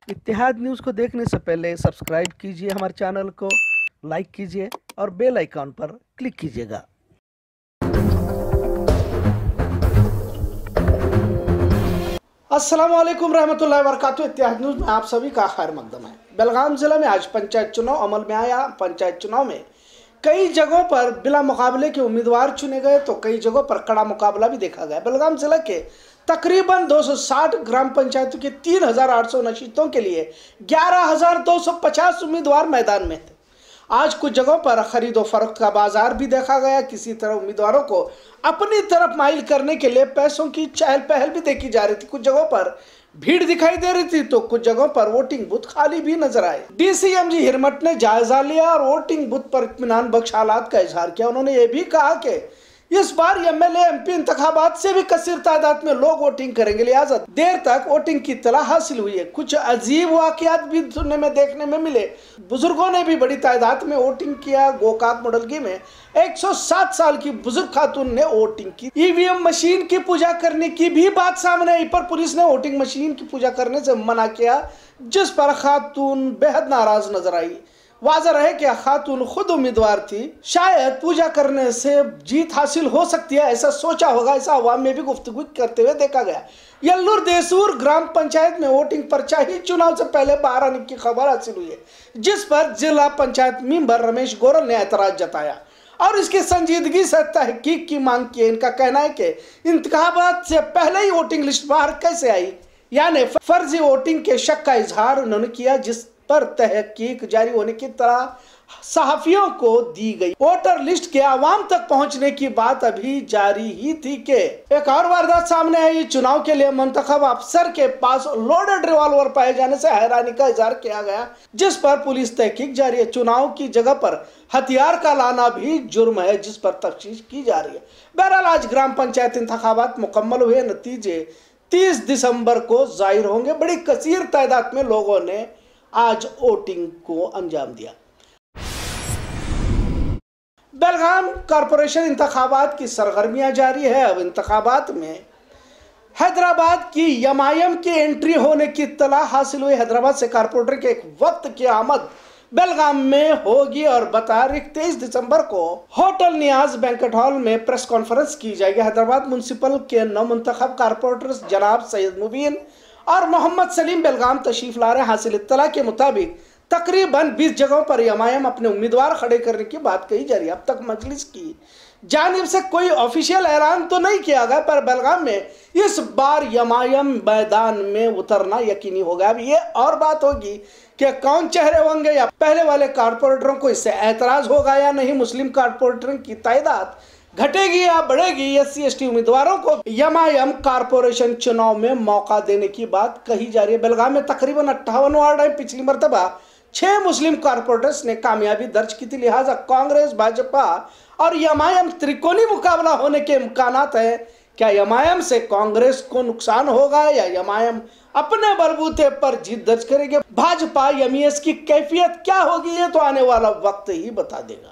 इत्तेहाद news को देखने से पहले सब्सक्राइब कीजिए हमारे चैनल को, लाइक कीजिए और बेल आइकॉन पर क्लिक कीजिएगा। अस्सलाम वालेकुम रहमतुल्लाहि व बरकातुहू। इत्तेहाद न्यूज़ में आप सभी का खैर मकदम है। बेलगाम जिले में आज पंचायत चुनाव अमल में आया। पंचायत चुनाव में कई जगहों पर बिला मुकाबले के उम्मीदवार चुने गए तो कई जगहों पर कड़ा मुकाबला भी देखा गया। बेलगाम जिले के तकरीबन 260 ग्राम पंचायतों की 3,800 सीटों के लिए 11,250 उम्मीदवार मैदान में थे। आज कुछ जगहों पर खरीदो फरोख्त का बाजार भी देखा गया। किसी तरह उम्मीदवारों को अपनी तरफ माइल करने के लिए पैसों की चहल पहल भी देखी जा रही थी। कुछ जगहों पर भीड़ दिखाई दे रही थी तो कुछ जगहों पर वोटिंग बूथ खाली भी नजर आए। डीसीएमजी हिरमट ने जायजा लिया और वोटिंग बूथ पर इत्मीनान बख्श हालात का इजहार किया। उन्होंने ये भी कहा कि इस बार एमएलए एमपी इंतखाबात से भी कसीर तादाद में लोग वोटिंग करेंगे, लिहाजा देर तक वोटिंग की इत्तला हासिल हुई है। कुछ अजीब वाकयात भी सुनने में देखने में मिले। बुजुर्गों ने भी बड़ी तादाद में वोटिंग किया। गोकाक मुडलगी में 107 साल की बुजुर्ग खातून ने वोटिंग की। ईवीएम मशीन की पूजा करने की भी बात सामने आई, पर पुलिस ने वोटिंग मशीन की पूजा करने से मना किया, जिस पर खातून बेहद नाराज नजर आई। वाज़ह रहे कि खातून खुद उम्मीदवार थी, शायद पूजा करने से जीत हासिल हो सकती है, ऐसा सोचा होगा। ऐसा अवाम में भी गुफ्तगू करते हुए देखा गया। यल्लूर देसूर ग्राम पंचायत में वोटिंग पर्चा ही चुनाव से पहले बाहर आने की खबर हासिल हुई है, जिस पर जिला पंचायत मेंबर रमेश गोरल ने एतराज जताया और इसकी संजीदगी से तहकीक की मांग की। इनका कहना है कि इंतखाबात से पहले ही वोटिंग लिस्ट बाहर कैसे आई, यानी फर्जी वोटिंग के शक का इजहार उन्होंने किया, जिस पर तहकीक जारी होने की तरह सहाफियों को दी गई। वोटर लिस्ट के आवाम तक पहुंचने की बात अभी जारी ही थी कि एक और वारदात सामने आई। चुनाव के लिए मुंतखब अफसर के पास लोडेड रिवॉल्वर पाए जाने से हैरानी का इजहार किया गया, जिस पर पुलिस तहकीक जारी है। चुनाव की जगह पर हथियार का लाना भी जुर्म है, जिस पर तफ्तीश की जा रही है। बहरहाल आज ग्राम पंचायत इंतखाबात मुकम्मल हुए। नतीजे 30 दिसंबर को जाहिर होंगे। बड़ी कसीर तादाद में लोगों ने आज वोटिंग को अंजाम दिया। बेलगाम कॉरपोरेशन इंतखाबात की सरगर्मियां जारी है। अब इंतखाबात में हैदराबाद की एमआईएम की एंट्री होने की इत्तला हासिल हुई। हैदराबाद से कॉरपोरेटर के एक वक्त की आमद बेलगाम में होगी और तारीख 23 दिसंबर को होटल नियाज बैंकेट हॉल में प्रेस कॉन्फ्रेंस की जाएगी। हैदराबाद म्युनिसिपल के नवमुंतखब कॉरपोरेटर जनाब सैयद मुबीन और मोहम्मद सलीम बेलगाम तशरीफ ला रहे हैं। हासिल इत्तला के मुताबिक तकरीबन 20 जगहों पर एमआईएम अपने उम्मीदवार खड़े करने की बात कही जा रही है। अब तक मजलिस की जानिब से कोई ऑफिशियल ऐलान तो नहीं किया गया, पर बेलगाम में इस बार एमआईएम मैदान में उतरना यकीनी हो गया। अब ये और बात होगी कि कौन चेहरे होंगे या पहले वाले कॉरपोरेटरों को इससे एतराज होगा या नहीं। मुस्लिम कॉरपोरेटरों की तादाद घटेगी या बढ़ेगी, SC/ST उम्मीदवारों को एमआईएम कॉरपोरेशन चुनाव में मौका देने की बात कही जा रही है। बेलगाम में तकरीबन 58 वार्ड है। पिछली मरतबा 6 मुस्लिम कॉरपोरेटर्स ने कामयाबी दर्ज की थी, लिहाजा कांग्रेस, भाजपा और एमआईएम त्रिकोणी मुकाबला होने के इम्कानात है। क्या एमआईएम से कांग्रेस को नुकसान होगा या एमआईएम अपने बलबूते पर जीत दर्ज करेगी? भाजपा एमईएस की कैफियत क्या होगी, ये तो आने वाला वक्त ही बता देगा।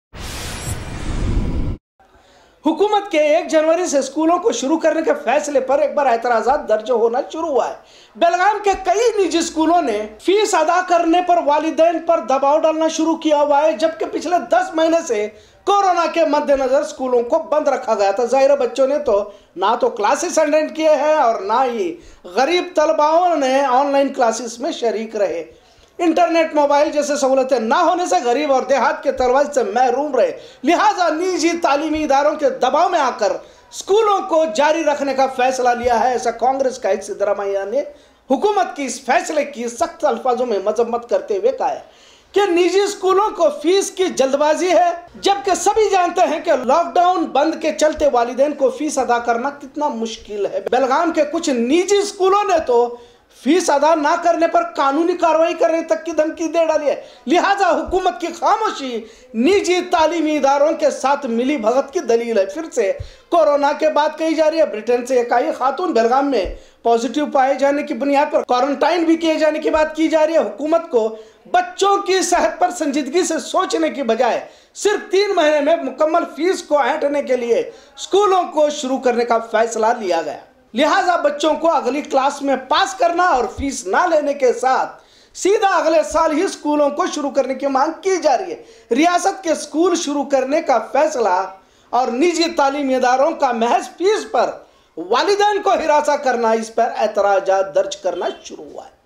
हुकूमत के 1 जनवरी से स्कूलों को शुरू करने के फैसले पर एक बार एतराज़ात दर्ज होना शुरू हुआ है। बेलगाम के कई निजी स्कूलों ने फीस अदा करने पर वालिदैन पर दबाव डालना शुरू किया हुआ है, जबकि पिछले 10 महीने से कोरोना के मद्देनजर स्कूलों को बंद रखा गया था। जाहिर बच्चों ने तो ना तो क्लासेस अटेंड किए हैं और ना ही गरीब तलबाओं ने ऑनलाइन क्लासेस में शरीक रहे। इंटरनेट, मोबाइल जैसे सहूलतें ना होने से गरीब और देहात के तलबा से महरूम रहे, लिहाजा निजी तालीमी इदारों के दबाव में आकर स्कूलों को जारी रखने का फैसला लिया है। ऐसा कांग्रेस का एक सिद्धरामैया ने हुकूमत की इस फैसले की सख्त अल्फाजों में मजम्मत करते हुए कहा है कि निजी स्कूलों को फीस की जल्दबाजी है, जबकि सभी जानते हैं कि लॉकडाउन बंद के चलते वालिदैन को फीस अदा करना कितना मुश्किल है। बेलगाम के कुछ निजी स्कूलों ने तो फीस अदा ना करने पर कानूनी कार्रवाई करने तक की धमकी दे डाली है। लिहाजा हुकूमत की खामोशी निजी तालीमी इदारों के साथ मिली भगत की दलील है। फिर से कोरोना के बाद कही जा रही है। ब्रिटेन से एक आई खातून बेलगाम में पॉजिटिव पाए जाने की बुनियाद पर क्वारंटाइन भी किए जाने की बात की जा रही है। हुकूमत को बच्चों की सेहत पर संजीदगी से सोचने की बजाय सिर्फ 3 महीने में मुकम्मल फीस को ऐंठने के लिए स्कूलों को शुरू करने का फैसला लिया गया। लिहाजा बच्चों को अगली क्लास में पास करना और फीस ना लेने के साथ सीधा अगले साल ही स्कूलों को शुरू करने की मांग की जा रही है। रियासत के स्कूल शुरू करने का फैसला और निजी तालीमी इदारों का महज फीस पर वालिदैन को हिरासा करना, इस पर एतराजात दर्ज करना शुरू हुआ है।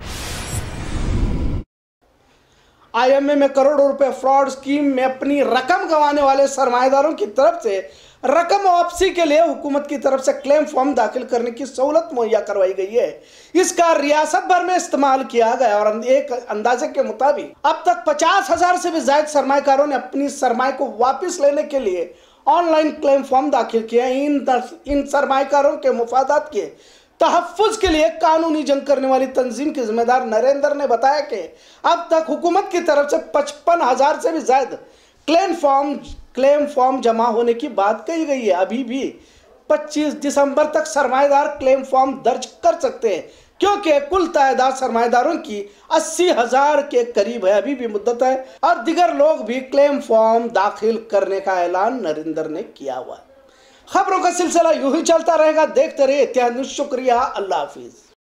आईएमए में करोड़ों रुपए फ्रॉड स्कीम में अपनी रकम गंवाने वाले सरमाएदारों की तरफ से रकम वापसी के लिए हुकूमत की तरफ से क्लेम फॉर्म दाखिल करने की सहूलत मुहैया करवाई गई है। इसका रियासत भर में इस्तेमाल किया गया और एक अंदाजे के मुताबिक अब तक 50,000 से भी ज्यादा सरमाएकारों ने अपनी सरमाए को वापस लेने के लिए ऑनलाइन क्लेम फॉर्म दाखिल किए। इन सरमाएकारों के मुफादात के तहफ़्फ़ुज़ के लिए कानूनी जंग करने वाली तंजीम के जिम्मेदार नरेंद्र ने बताया कि अब तक हुकूमत की तरफ से 55,000 से भी ज्यादा क्लेम फॉर्म जमा होने की बात कही गई है। अभी भी 25 दिसंबर तक सरमाएदार क्लेम फॉर्म दर्ज कर सकते हैं, क्योंकि कुल तादाद सरमाएदारों की 80,000 के करीब है। अभी भी मुद्दत है और दिगर लोग भी क्लेम फॉर्म दाखिल करने का ऐलान नरेंद्र ने किया हुआ है। खबरों का सिलसिला यूं ही चलता रहेगा। देखते रहिए इत्तेहाद न्यूज़। शुक्रिया। अल्लाह हाफिज।